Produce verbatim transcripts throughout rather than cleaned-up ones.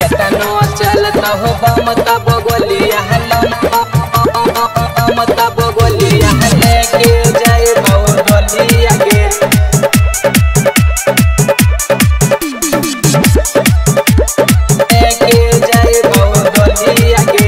केतनो चलता हो बम तब गोलिया बम तब गोलिया लेके जाए बहु डोलिया के लेके जाए बहु डोलिया के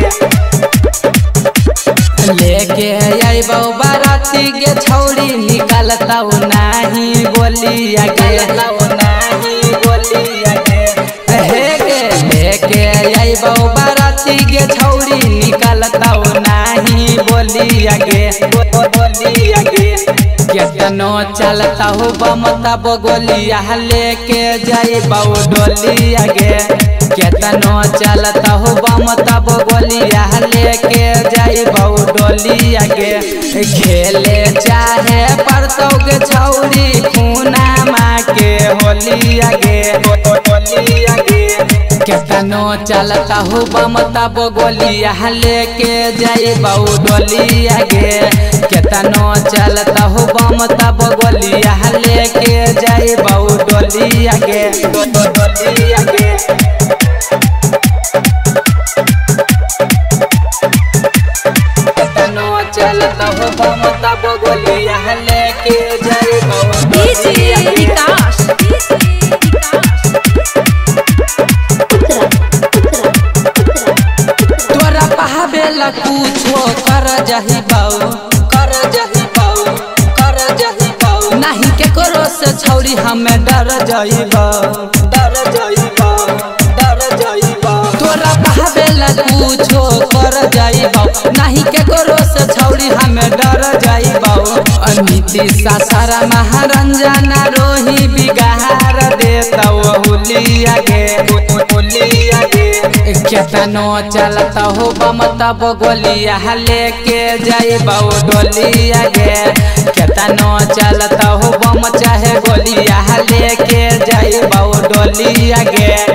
लेके आई बहु बाराती के छौड़ी निकलता नहीं बोलिया के नहीं बोलिया के लेके आई बहु बाराती के छौड़ी निकलता नहीं बोलिया गे बोलिया गे केतनो चलता हो बम तब गोलिया लेके जाई बहु डोलिया गे केतनो चलता हो बम तब गोलिया लेके जाई बहु डोलिया गे खेले चाहे परसों के छौड़ी खूना माँ के होलिया गे होलिया गे केतनो चलता हो बम तब गोलिया लेके जाई बहु डोलिया गे केतनो चलता हो बम तब गोलिया लेके जाई बहु डोलिया गे डोलिया गे केतनो चलता हो बम तब गोलिया लेके जाई बहु डोलिया गे बेला कुछो कर जही बाऊ कर जही बाऊ कर जही बाऊ नहीं के करो से छौरी हमें डर जाइबा डर जाइबा डर जाइबा तोरा बेला कुछो कर जाइबा नहीं के करो से छौरी हमें डर जाइबा अनिति सासारा महारंजन रोही बिगार देता होलिया गे होलिया गे केतनो चलता हो बम तब गोलिया लेके जाई बहु डोलिया गे केतनो चलता हो बम चाहे गोलिया लेके जाई बहु डोलिया गे।